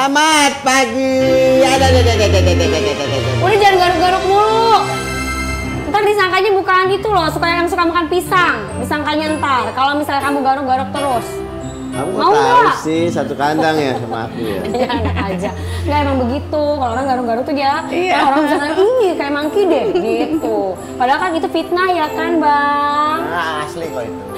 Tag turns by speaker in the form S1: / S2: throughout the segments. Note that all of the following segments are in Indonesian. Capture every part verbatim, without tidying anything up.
S1: Selamat pagi. Ada, ada, ada, ada, ada, ada, ada.
S2: Udah jangan garuk-garuk mulu. Ntar disangkanya bukan itu loh, suka yang suka makan pisang. Disangkanya ntar, kalau misalnya kamu garuk-garuk terus.
S1: Kamu
S2: mau
S1: tahu
S2: gak?
S1: sih satu kandang ya sama aku ya.
S2: Ya enak aja. Nggak emang begitu. Kalau orang garuk-garuk tuh dia,
S3: Iya.
S2: orang misalnya ih kayak mangki deh gitu. Padahal kan itu fitnah ya kan bang.
S1: Nah, asli kok itu.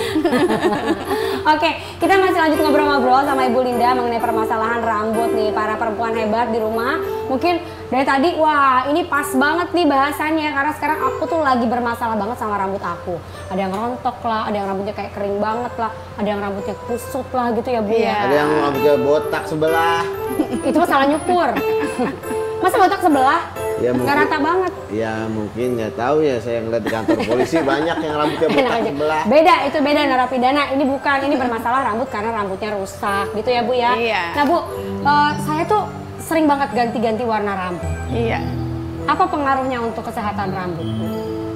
S2: Oke, kita masih lanjut ngobrol-ngobrol sama Ibu Linda mengenai permasalahan rambut nih para perempuan hebat di rumah. Mungkin dari tadi, wah ini pas banget nih bahasannya karena sekarang aku tuh lagi bermasalah banget sama rambut aku. Ada yang rontok lah, ada yang rambutnya kayak kering banget lah, ada yang rambutnya kusut lah gitu ya Bu
S3: Iya.
S2: ya.
S1: Ada yang rambutnya botak sebelah.
S2: Itu mah salah nyukur. Masa botak sebelah?
S1: Ya,
S2: Nggak
S1: mungkin-
S2: rata banget.
S1: Ya mungkin nggak tahu ya, saya ngeliat di kantor polisi banyak yang rambutnya
S2: Enak
S1: botak
S2: aja.
S1: sebelah.
S2: Beda, itu beda narapidana. Ini bukan, ini bermasalah rambut karena rambutnya rusak gitu ya Bu ya.
S3: Iya.
S2: Nah Bu, eh, saya tuh sering banget ganti-ganti warna rambut.
S3: Iya.
S2: Apa pengaruhnya untuk kesehatan rambut? Bu?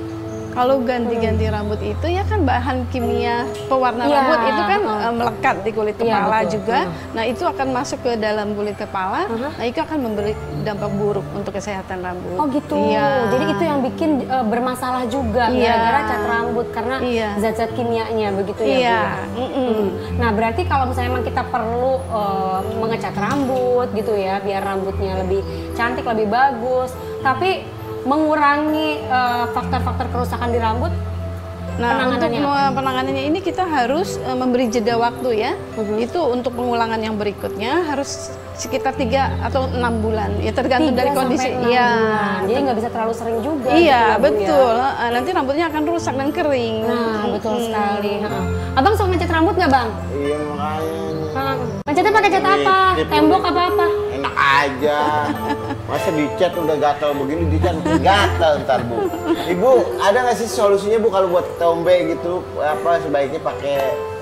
S3: Kalau ganti-ganti rambut itu ya kan bahan kimia pewarna
S2: Iya,
S3: rambut itu kan
S2: betul.
S3: eh, melekat di kulit
S2: Iya,
S3: kepala
S2: betul.
S3: juga.
S2: Hmm.
S3: Nah itu akan masuk ke dalam kulit kepala.
S2: Uh-huh.
S3: Nah itu akan memberi dampak buruk untuk kesehatan rambut.
S2: Oh gitu.
S3: Iya.
S2: Jadi itu yang bikin eh, bermasalah juga
S3: Iya.
S2: gara-gara cat rambut karena
S3: Iya.
S2: zat-zat kimianya begitu ya Bu.
S3: Iya.
S2: ya?
S3: Mm-mm.
S2: Hmm. Nah berarti kalau misalnya emang kita perlu eh, mengecat rambut gitu ya biar rambutnya lebih cantik, lebih bagus, tapi mengurangi eh, faktor-faktor kerusakan di rambut.
S3: Nah, untuk
S2: Penanganannya
S3: me- penanganannya ini kita harus eh, memberi jeda waktu ya.
S2: Mhm.
S3: Itu untuk pengulangan yang berikutnya harus sekitar tiga atau enam bulan. Ya tergantung
S2: Tiga
S3: dari
S2: sampai
S3: kondisi.
S2: enam
S3: Iya.
S2: bulan. Jadi nggak bisa terlalu sering juga. gitu
S3: Iya,
S2: ya, Bu, ya.
S3: betul. Eh, Nanti rambutnya akan rusak dan kering.
S2: Nah betul
S3: Mm-mm.
S2: sekali. Ha-ha. Abang suka ngecat rambut nggak bang?
S1: Iya makanya.
S2: Nah, ngecatnya pakai cat apa?
S1: Dip,
S2: Tembok
S1: dip.
S2: apa-apa?
S1: Enak aja. Masa dicat udah gatal begini, dicat gatal ntar Bu. Ibu, ada nggak sih solusinya Bu kalau buat tombe gitu? Apa sebaiknya pakai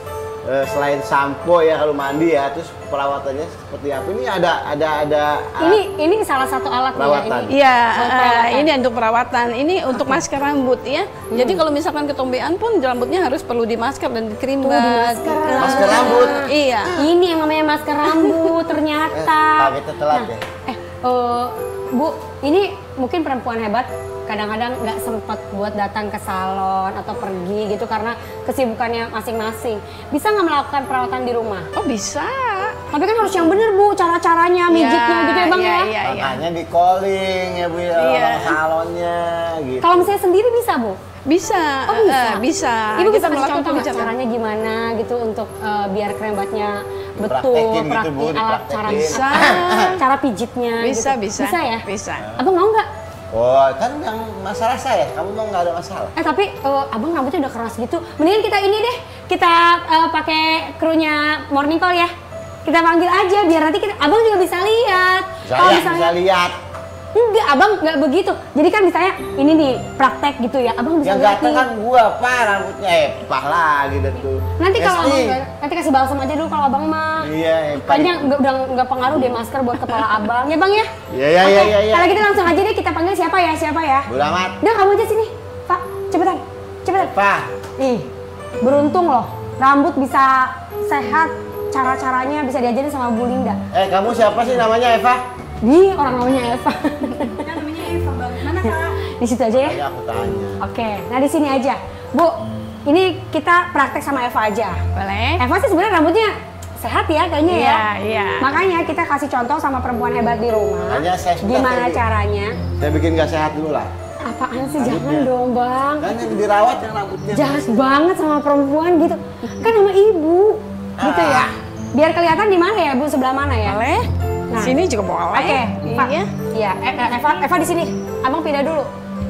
S1: eh, selain sampo ya kalau mandi ya, terus perawatannya seperti apa? Ini ada ada ada
S2: Ini ini salah satu alat nih ya
S1: Perawatan.
S2: ini.
S3: Iya,
S2: Oh,
S3: eh,
S2: perawatan.
S3: ini untuk perawatan. Ini untuk masker rambut ya. Jadi kalau misalkan ketombean pun rambutnya harus perlu dimasker dan dikerimbat.
S2: Tuh, dimasker.
S3: Nah,
S1: Masker rambut?
S3: Iya.
S2: Ini yang namanya masker rambut ternyata.
S1: Eh, kita telat ya.
S2: Eh, eh, Bu, ini mungkin perempuan hebat kadang-kadang nggak sempat buat datang ke salon atau pergi gitu karena kesibukannya masing-masing. Bisa nggak melakukan perawatan di rumah?
S3: Oh bisa.
S2: Tapi kan harus yang bener Bu, cara-caranya, mijitnya gitu ya Bang
S3: iya,
S2: ya?
S3: Iya, iya.
S1: Makanya di calling ya Bu ya,
S3: Iya.
S1: orang salonnya gitu.
S2: Kalau misalnya sendiri bisa Bu?
S3: Bisa.
S2: Oh bisa?
S3: eh, bisa.
S2: Ibu bisa
S3: Kita
S2: kasih
S3: melakukan
S2: contoh nggak
S3: pembicaraan.
S2: caranya gimana gitu untuk eh, biar krembatnya betul,
S1: Dipraktekin gitu,
S2: praktik,
S1: Bu,
S2: alat cara
S1: dipraktekin.
S3: Bisa.
S2: cara pijitnya
S3: Bisa,
S2: gitu.
S3: bisa.
S2: Bisa ya?
S3: Bisa.
S2: Abang mau nggak?
S1: Oh, kan yang masalah saya, kamu mau nggak ada masalah?
S2: Eh tapi eh, abang rambutnya udah keras gitu. Mendingan kita ini deh, kita eh, pakai krunya Morning Call ya. Kita panggil aja biar nanti kita, abang juga bisa lihat. Kalau
S1: Saya
S2: misalnya
S1: bisa lihat.
S2: enggak, abang nggak begitu. Jadi kan misalnya ini nih praktek gitu ya, abang bisa
S1: Yang
S2: lihat
S1: ganteng
S2: nih.
S1: kan gua, Pak, rambutnya eh, pah lagi dah tuh.
S2: Nanti kalau abang
S1: Esti.
S2: nggak- nanti kasih balsam aja dulu kalau abang mah.
S1: Iya, eh, Pak.
S2: Kayaknya nggak udah nggak pengaruh deh masker buat kepala abang ya bang ya.
S1: Iya, iya,
S2: Oke,
S1: iya, iya, iya.
S2: kalau gitu langsung aja deh kita panggil siapa ya siapa ya.
S1: Bodo amat.
S2: Udah kamu aja sini, Pak, cepetan, cepetan.
S1: Pak,
S2: Ih, beruntung loh, rambut bisa sehat, cara-caranya bisa diajarin sama Bu Linda.
S1: eh kamu siapa sih namanya Eva?
S2: Di orang namanya Eva.
S4: Kan namanya Eva, Bang. Mana Kak?
S2: Di situ aja ya.
S1: Tanya aku tanya.
S2: Oke, nah di sini aja, Bu. Ini kita praktek sama Eva aja.
S3: Boleh?
S2: Eva sih sebenarnya rambutnya sehat ya kayaknya ya.
S3: Iya, iya.
S2: Makanya kita kasih contoh sama perempuan hebat di rumah.
S1: Makanya saya suka
S2: Gimana
S1: kayak gitu.
S2: caranya?
S1: Saya bikin gak sehat dulu lah.
S2: Apaan sih?
S1: Rambutnya.
S2: Jangan dong bang.
S1: Kan yang dirawat yang rambutnya.
S2: Jahat banget sama perempuan gitu. Kan sama ibu. Gitu ya.
S1: Ah.
S2: Biar kelihatan di mana ya Bu? Sebelah mana ya?
S3: Boleh?
S2: Nah.
S3: Sini juga boleh.
S2: Oke, Pak.
S3: Iya.
S2: Iya, eh, eh, Eva, Eva di sini. Abang pindah dulu.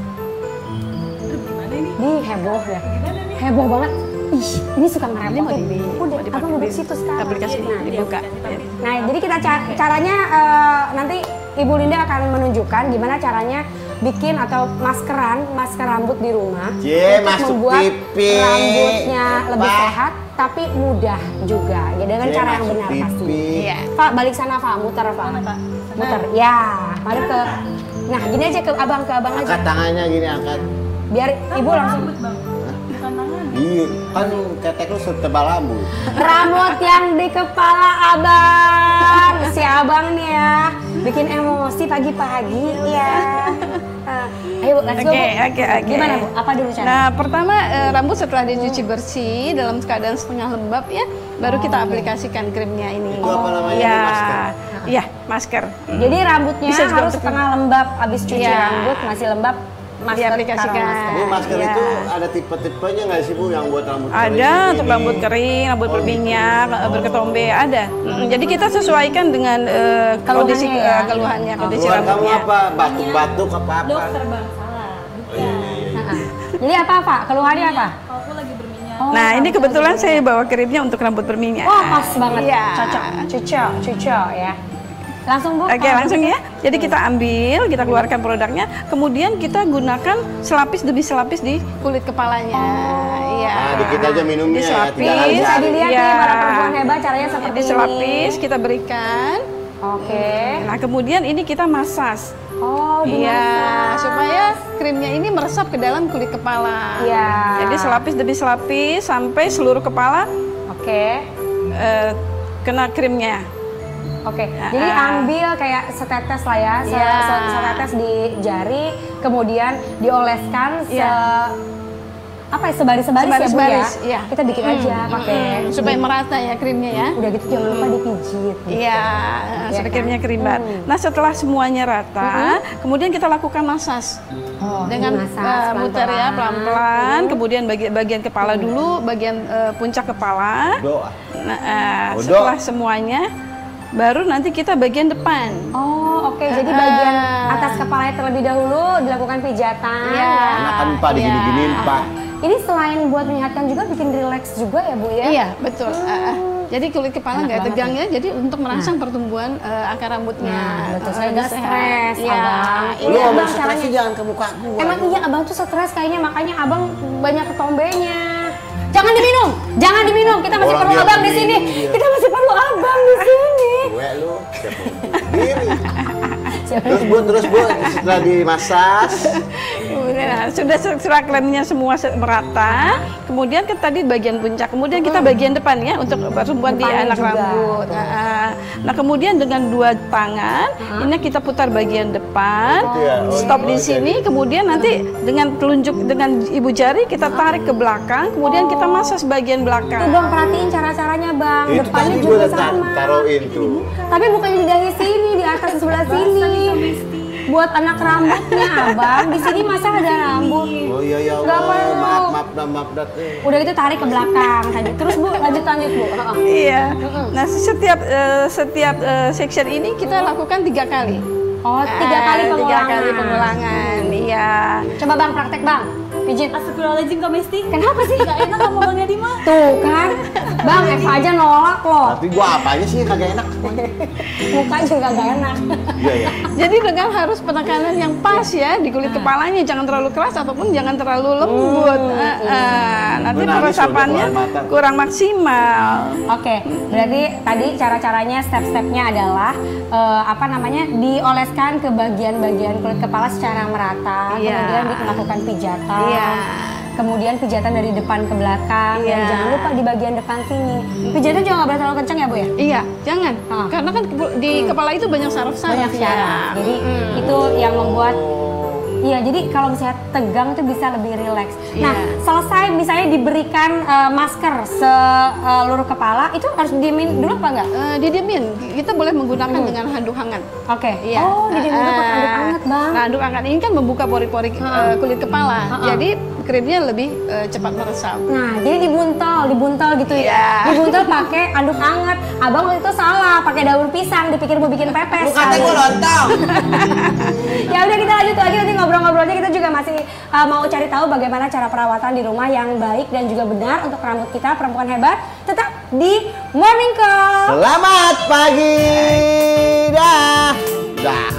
S4: Aduh, gimana ini?
S2: Nih heboh ya.
S4: Gimana nih?
S2: Heboh banget. Ih, ini suka
S3: Ini mau
S2: ngerepotin.
S3: di,
S2: Udah,
S3: mau
S2: abang duduk situ sekarang.
S3: aplikasi
S2: Nah,
S3: dibuka.
S2: Nah, jadi kita ca- caranya eh, nanti Ibu Linda akan menunjukkan gimana caranya bikin atau maskeran, masker rambut di rumah
S1: Cie,
S2: untuk
S1: masuk
S2: membuat
S1: pipi.
S2: rambutnya lebih
S1: Pak.
S2: sehat tapi mudah juga. Ya dengan
S1: Cie,
S2: cara yang
S1: masuk
S2: benar pasti.
S1: pipi.
S3: Iya.
S2: Pak, balik sana, Pak. Muter, Pak.
S4: Mana, Pak?
S2: Muter. Ya, mari ke. Nah, gini aja ke abang, ke abang aja.
S1: Angkat tangannya gini, angkat.
S2: Biar
S4: Kan
S2: ibu
S4: bukan
S2: langsung.
S4: rambut, Bang. Bukan tangan.
S1: Iya, kan ketek lu setebal rambut.
S2: Rambut yang di kepala abang. Si abang nih ya, bikin emosi pagi-pagi ya. Uh, ayo Bu, let's go
S3: Oke,
S2: Bu.
S3: oke, oke.
S2: Gimana Bu? Apa dulu cara?
S3: Nah, pertama eh, rambut setelah dicuci bersih dalam keadaan setengah lembab ya, baru kita aplikasikan krimnya ini.
S1: Itu apa namanya?
S3: Ya,
S1: Masker?
S3: iya, masker.
S2: Jadi rambutnya
S3: Bisa juga
S2: harus
S3: untuk-
S2: setengah lembab, habis cuci
S3: Iya.
S2: rambut masih lembab, masker
S3: Diaplikasikan.
S2: taruh masker.
S1: Ini masker
S3: Iya.
S1: itu ada tipe-tipenya nggak sih Bu yang buat rambut kering?
S3: Ada untuk
S1: ini?
S3: rambut kering, rambut
S1: Oh,
S3: berminyak,
S1: gitu.
S3: eh, berketombe, ada. Mm, Jadi kita sesuaikan dengan eh, kondisi
S2: Keluhannya ya?
S3: eh, keluhannya, kondisi
S1: Keluhan kamu
S3: rambutnya.
S1: apa? Batuk-batuk apa apa?
S4: Dokter bang, salah.
S1: Oh, iya, iya, iya.
S2: Nah, jadi apa Pak? Keluhannya apa?
S4: Kalau aku lagi berminyak.
S2: Oh,
S3: Nah, ini
S2: rambut
S3: kebetulan
S2: lagi.
S3: saya bawa krimnya untuk rambut berminyak.
S2: Oh, pas banget.
S3: Iya.
S2: Cocok, cocok, cocok ya. Langsung Bu.
S3: Oke,
S2: kalau
S3: langsung
S2: gitu.
S3: ya. Jadi kita ambil, kita keluarkan produknya, kemudian kita gunakan selapis demi selapis di kulit kepalanya. Iya.
S1: Nah, dikit aja minumnya ya,
S3: Diselapis.
S1: tidak harus
S2: Bisa dilihat
S3: Iya.
S2: nih para perempuan hebat caranya seperti
S3: Jadi selapis kita berikan.
S2: ini. Oke.
S3: Nah, kemudian ini kita masas.
S2: Oh,
S3: Iya,
S2: dimasak.
S3: supaya krimnya ini meresap ke dalam kulit kepala.
S2: Iya.
S3: Jadi selapis demi selapis sampai seluruh kepala
S2: Oke.
S3: eh, kena krimnya.
S2: Oke, jadi
S3: Ah.
S2: ambil kayak setetes lah ya, se-
S3: Iya.
S2: se- setetes di jari, kemudian dioleskan se
S3: Iya.
S2: apa ya sebaris-sebaris ya Bu ya.
S3: Sebaris-baris, iya.
S2: Kita bikin aja pakai
S3: Hmm, supaya merata ya krimnya ya.
S2: udah gitu jangan lupa dipijit.
S3: Iya,
S2: Iya
S3: supaya
S2: kan?
S3: krimnya kerimbat.
S2: Hmm.
S3: Nah, setelah semuanya rata, kemudian kita lakukan masas.
S2: Oh,
S3: Dengan
S2: dimasas
S3: eh, muter ya
S2: pelan-pelan.
S3: pelan-pelan, kemudian bagian bagian kepala dulu, bagian eh, puncak kepala.
S1: Doa.
S3: Nah, eh,
S1: Udah.
S3: setelah semuanya, baru nanti kita bagian depan.
S2: Oh, oke. Jadi
S3: Ah.
S2: bagian atas kepalanya terlebih dahulu dilakukan pijatan.
S3: Iya.
S2: ya.
S1: Enakan Pak digini-giniin
S3: Iya.
S1: Pak.
S2: Ini selain buat menyehatkan juga bikin rileks juga ya Bu ya.
S3: Iya, betul. Eh, eh, jadi kulit kepala
S2: Enak
S3: nggak
S2: banget
S3: tegang ya, jadi untuk merangsang pertumbuhan eh, akar rambutnya.
S2: Nah, betul.
S3: Eh,
S2: Saya nggak
S3: sehat.
S2: stres,
S3: Iya.
S2: Abang.
S1: Lu
S2: Ini
S1: ngomong
S2: Abang
S1: stresnya
S2: caranya-
S1: jangan ke muka gua.
S2: Emang iya abang tuh stres kayaknya makanya abang banyak ketombenya. Jangan diminum, jangan diminum. Kita masih
S1: Orang
S2: perlu
S1: dia
S2: abang di
S1: minum
S2: sini.
S1: dia.
S2: Kita masih perlu abang di sini.
S1: Gue lu siapa? Diri. Terus Bu, terus Bu, setelah dimasas,
S3: Kemudian, nah, sudah setelah krimnya semua se- merata, kemudian ke tadi bagian puncak, kemudian kita bagian depan ya untuk pertumbuhan di
S2: Depannya
S3: anak
S2: juga.
S3: rambut. Nah, nah, kemudian dengan dua tangan, ini kita putar bagian depan,
S1: Gitu ya? Oh,
S3: stop di
S1: oh,
S3: sini, kemudian nanti dengan telunjuk dengan ibu jari kita tarik ke belakang, kemudian kita masas bagian
S2: Tuh
S3: belakang.
S2: bang perhatiin cara-caranya bang.
S1: itu
S2: Depannya
S1: tadi
S2: juga
S1: gue tar
S2: sama.
S1: taruhin tuh.
S2: Tapi bukannya di dahi sini, di atas sebelah sini. Buat anak rambutnya abang. Di sini masa ada rambut.
S1: Oh iya ya
S2: Nggak
S1: Allah,
S2: perlu.
S1: maaf maaf dah maaf dah. eh.
S2: Udah gitu tarik ke belakang tadi. Terus bu lanjut lanjut bu. Heeh.
S3: Iya. Nah, setiap eh, setiap eh, section ini kita lakukan tiga kali.
S2: Oh tiga
S3: Ah,
S2: kali
S3: tiga
S2: pengulangan.
S3: kali pengulangan. Iya.
S2: Coba bang praktek bang. Pijit.
S4: Astagfirullahaladzim Kak Mesti.
S2: Kenapa sih?
S4: Gak enak sama Bang Yadi mah.
S2: Tuh kan, Bang Eva aja nolak loh.
S1: Tapi gua apanya sih kagak enak?
S2: Muka juga gak enak.
S1: Iya ya.
S3: Jadi dengan harus penekanan yang pas ya di kulit kepalanya, jangan terlalu keras ataupun jangan terlalu lembut. Eh, eh, nanti
S1: Menangis
S3: peresapannya
S1: udah keluar mata.
S3: kurang maksimal.
S2: Oke, berarti tadi cara-caranya step-stepnya adalah eh, apa namanya dioleskan ke bagian-bagian kulit kepala secara merata,
S3: Iya.
S2: kemudian dilakukan pijatan,
S3: Iya.
S2: kemudian pijatan dari depan ke belakang, dan
S3: Iya.
S2: jangan lupa di bagian depan sini. Pijatan juga nggak boleh terlalu kencang ya bu ya?
S3: Iya, jangan.
S2: Ah.
S3: Karena kan ke- di kepala itu banyak saraf-saraf
S2: Banyak
S3: ya.
S2: syaraf. Jadi itu yang membuat iya, jadi kalau misalnya tegang itu bisa lebih rileks. Nah,
S3: Iya.
S2: selesai misalnya diberikan eh, masker seluruh kepala, itu harus didiemin dulu apa enggak?
S3: Eh, didiemin, kita boleh menggunakan dengan handuk hangat.
S2: Oke.
S3: Iya.
S2: Oh, didiemin dulu pakai handuk
S3: Eh,
S2: hangat, Bang.
S3: Nah, handuk hangat ini kan membuka pori-pori eh, kulit kepala. Jadi krimnya lebih eh, cepat meresap.
S2: Nah, jadi dibuntel, dibuntel gitu ya.
S3: Iya.
S2: Dibuntel pakai anduk hangat. Abang waktu itu salah, pakai daun pisang, dipikir mau bikin pepes.
S1: Lu katanya gua lontong.
S2: Ya udah kita lanjut lagi nanti ngobrol-ngobrolnya, kita juga masih uh, mau cari tahu bagaimana cara perawatan di rumah yang baik dan juga benar untuk rambut kita perempuan hebat. Tetap di Morning Call.
S1: Selamat pagi dah. Dah.